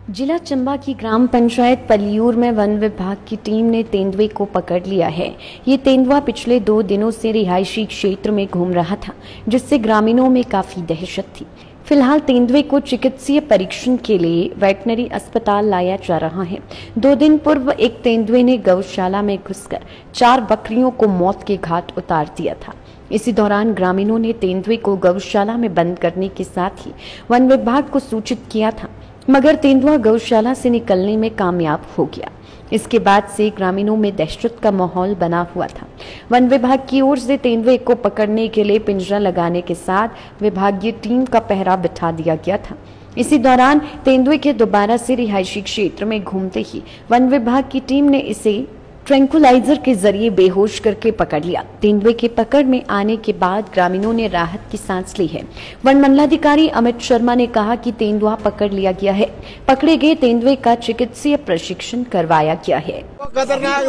जिला चंबा की ग्राम पंचायत पलियूर में वन विभाग की टीम ने तेंदुए को पकड़ लिया है। ये तेंदुआ पिछले 2 दिनों से रिहायशी क्षेत्र में घूम रहा था, जिससे ग्रामीणों में काफी दहशत थी। फिलहाल तेंदुए को चिकित्सीय परीक्षण के लिए वेटनरी अस्पताल लाया जा रहा है। 2 दिन पूर्व एक तेंदुए ने गौशाला में घुसकर 4 बकरियों को मौत के घाट उतार दिया था। इसी दौरान ग्रामीणों ने तेंदुए को गौशाला में बंद करने के साथ ही वन विभाग को सूचित किया था, मगर तेंदुआ गौशाला से निकलने में कामयाब हो गया। इसके बाद से ग्रामीणों में दहशत का माहौल बना हुआ था। वन विभाग की ओर से तेंदुए को पकड़ने के लिए पिंजरा लगाने के साथ विभागीय टीम का पहरा बिठा दिया गया था। इसी दौरान तेंदुए के दोबारा से रिहायशी क्षेत्र में घूमते ही वन विभाग की टीम ने इसे ट्रैंकुलाइजर के जरिए बेहोश करके पकड़ लिया। तेंदुए के पकड़ में आने के बाद ग्रामीणों ने राहत की सांस ली है। वन मंडलाधिकारी अमित शर्मा ने कहा कि तेंदुआ पकड़ लिया गया है। पकड़े गए तेंदुए का चिकित्सीय प्रशिक्षण करवाया गया है। खतरनाक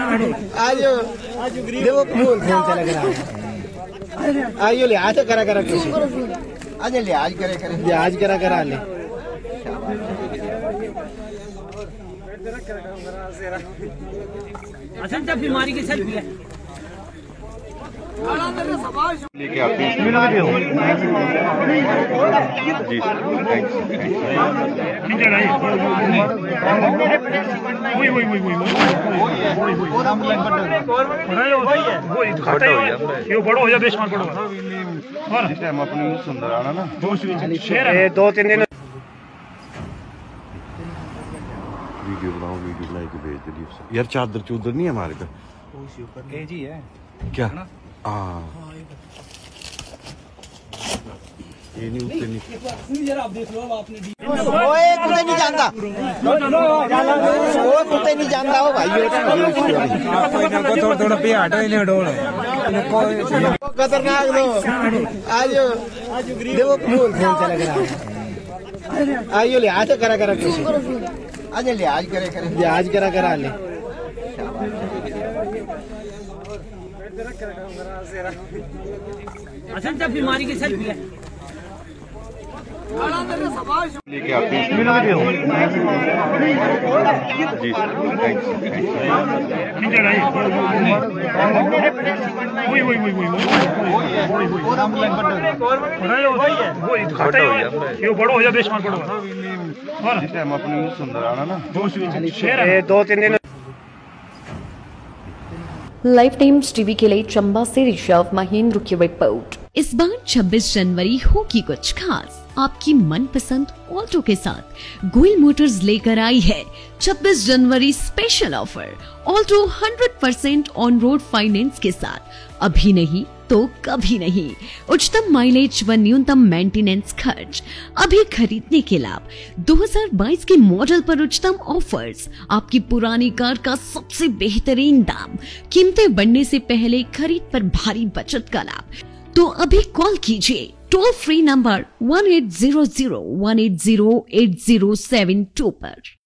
अच्छा बीमारी के साथ भी है लेके आते हैं जी बड़ो हो जाए बेशुमार बड़ो हम अपनी सुंदर आना ना 2-3 दिन वीडियो बना के भेज दे यार। चादर चूदर नहीं है हमारे पे जी है क्या? ये नहीं उठते नहीं आप देख लो आपने कुत्ते नहीं जानता वो कुत्ते नहीं जानता हो भाई थोड़ा पे हटो इन्हें डोल खतरनाक आज देखो फोन चला गया आइयो ले आज करा कुछ आज ले आज करे आज करा ले अच्छा बीमारी के साथ भी है लेके आते हैं जी बड़ो हो जाए बेशुमार बड़ो हम अपनी सुंदर आना ना 2-3 दिन। लाइव टाइम्स टीवी के लिए चंबा से ऋषभ महेंद्र की रिपोर्ट। इस बार 26 जनवरी होगी कुछ खास। आपकी मनपसंद ऑल्टो के साथ गोयल मोटर्स लेकर आई है 26 जनवरी special offer. Alto 100% on road finance के साथ अभी नहीं तो कभी नहीं। उच्चतम माइलेज व न्यूनतम मेंटेनेंस खर्च। अभी खरीदने के लाभ 2022 के मॉडल पर उच्चतम ऑफर्स। आपकी पुरानी कार का सबसे बेहतरीन दाम। कीमतें बढ़ने से पहले खरीद पर भारी बचत का लाभ। तो अभी कॉल कीजिए टोल फ्री नंबर 1800 180 8072 पर।